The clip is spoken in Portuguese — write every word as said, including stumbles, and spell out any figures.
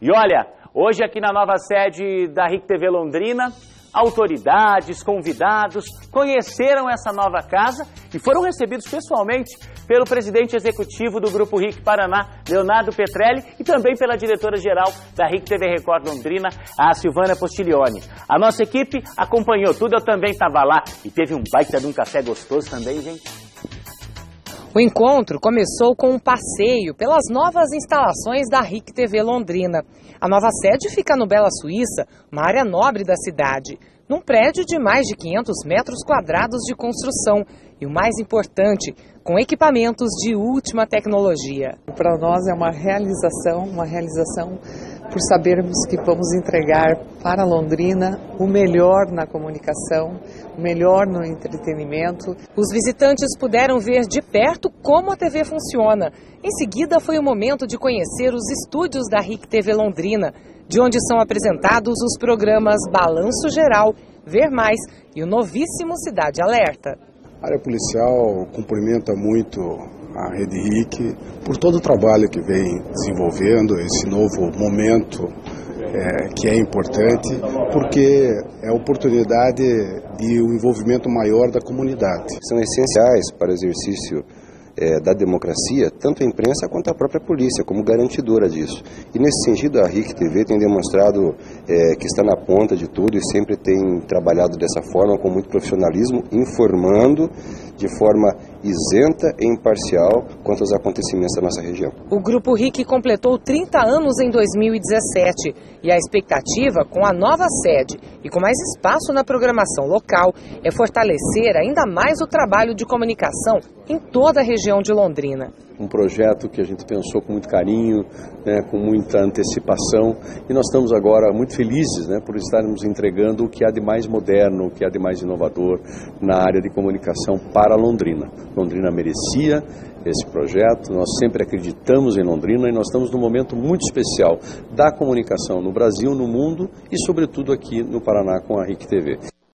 E olha, hoje aqui na nova sede da R I C T V Londrina, autoridades, convidados conheceram essa nova casa e foram recebidos pessoalmente pelo presidente executivo do Grupo R I C Paraná, Leonardo Petrelli, e também pela diretora-geral da R I C T V Record Londrina, a Silvana Postiglione. A nossa equipe acompanhou tudo, eu também estava lá e teve um baita de um café gostoso também, gente. O encontro começou com um passeio pelas novas instalações da R I C T V Londrina. A nova sede fica no Bela Suíça, uma área nobre da cidade, num prédio de mais de quinhentos metros quadrados de construção e, o mais importante, com equipamentos de última tecnologia. Para nós é uma realização, uma realização por sabermos que vamos entregar para Londrina o melhor na comunicação, o melhor no entretenimento. Os visitantes puderam ver de perto como a T V funciona. Em seguida foi o momento de conhecer os estúdios da R I C T V Londrina, de onde são apresentados os programas Balanço Geral, Ver Mais e o novíssimo Cidade Alerta. A área policial cumprimenta muito a Rede R I C por todo o trabalho que vem desenvolvendo, esse novo momento é, que é importante, porque é a oportunidade de um envolvimento maior da comunidade. São essenciais para o exercício É, da democracia, tanto a imprensa quanto a própria polícia, como garantidora disso. E nesse sentido a R I C T V tem demonstrado é, que está na ponta de tudo e sempre tem trabalhado dessa forma, com muito profissionalismo, informando de forma isenta e imparcial quanto aos acontecimentos da nossa região. O Grupo R I C completou trinta anos em dois mil e dezessete e a expectativa com a nova sede e com mais espaço na programação local é fortalecer ainda mais o trabalho de comunicação em toda a região de Londrina. Um projeto que a gente pensou com muito carinho, né, com muita antecipação, e nós estamos agora muito felizes, né, por estarmos entregando o que há de mais moderno, o que há de mais inovador na área de comunicação para Londrina. Londrina merecia esse projeto, nós sempre acreditamos em Londrina e nós estamos num momento muito especial da comunicação no Brasil, no mundo e sobretudo aqui no Paraná com a R I C T V.